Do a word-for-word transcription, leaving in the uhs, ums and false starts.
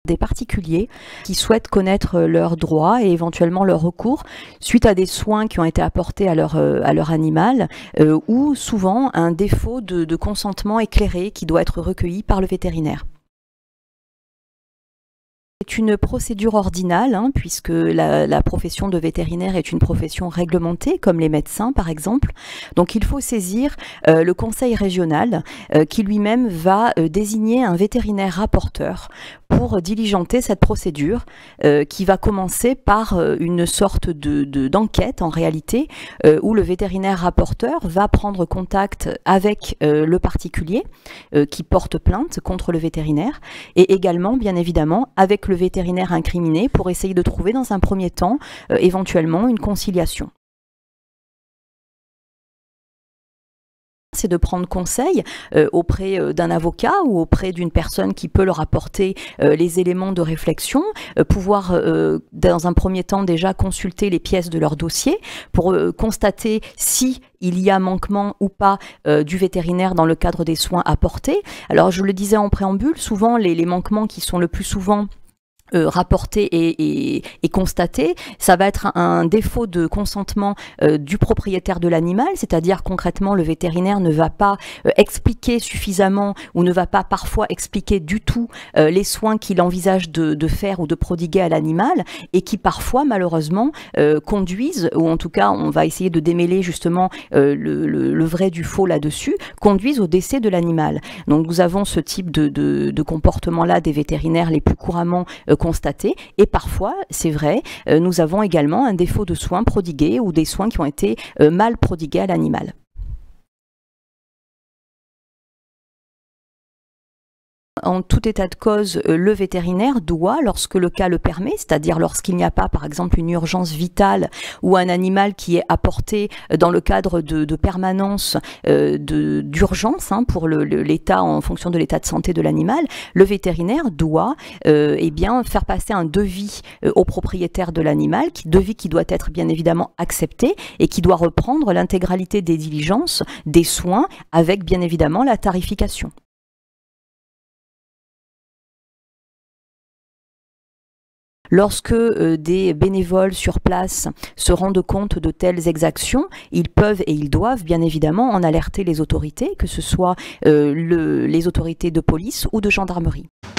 des particuliers qui souhaitent connaître leurs droits et éventuellement leurs recours suite à des soins qui ont été apportés à leur, à leur animal euh, ou souvent un défaut de, de consentement éclairé qui doit être recueilli par le vétérinaire. C'est une procédure ordinale, hein, puisque la, la profession de vétérinaire est une profession réglementée, comme les médecins par exemple. Donc il faut saisir euh, le conseil régional euh, qui lui-même va euh, désigner un vétérinaire rapporteur pour diligenter cette procédure euh, qui va commencer par euh, une sorte de, de, d'enquête en réalité euh, où le vétérinaire rapporteur va prendre contact avec euh, le particulier euh, qui porte plainte contre le vétérinaire et également bien évidemment avec le vétérinaire incriminé pour essayer de trouver dans un premier temps euh, éventuellement une conciliation. C'est de prendre conseil euh, auprès euh, d'un avocat ou auprès d'une personne qui peut leur apporter euh, les éléments de réflexion, euh, pouvoir euh, dans un premier temps déjà consulter les pièces de leur dossier pour euh, constater si il y a manquement ou pas euh, du vétérinaire dans le cadre des soins apportés. Alors je le disais en préambule, souvent les, les manquements qui sont le plus souvent Euh, rapporté et, et, et constaté, ça va être un, un défaut de consentement euh, du propriétaire de l'animal, c'est-à-dire concrètement le vétérinaire ne va pas euh, expliquer suffisamment ou ne va pas parfois expliquer du tout euh, les soins qu'il envisage de, de faire ou de prodiguer à l'animal et qui parfois malheureusement euh, conduisent, ou en tout cas on va essayer de démêler justement euh, le, le, le vrai du faux là-dessus, conduisent au décès de l'animal. Donc nous avons ce type de, de, de comportement-là des vétérinaires les plus couramment euh, constatés et parfois, c'est vrai, euh, nous avons également un défaut de soins prodigués ou des soins qui ont été euh, mal prodigués à l'animal. En tout état de cause, le vétérinaire doit, lorsque le cas le permet, c'est-à-dire lorsqu'il n'y a pas par exemple une urgence vitale ou un animal qui est apporté dans le cadre de, de permanence euh, d'urgence hein, pour l'état en fonction de l'état de santé de l'animal, le vétérinaire doit euh, eh bien, faire passer un devis euh, au propriétaire de l'animal, devis qui doit être bien évidemment accepté et qui doit reprendre l'intégralité des diligences, des soins, avec bien évidemment la tarification. Lorsque euh, des bénévoles sur place se rendent compte de telles exactions, ils peuvent et ils doivent bien évidemment en alerter les autorités, que ce soit euh, le, les autorités de police ou de gendarmerie.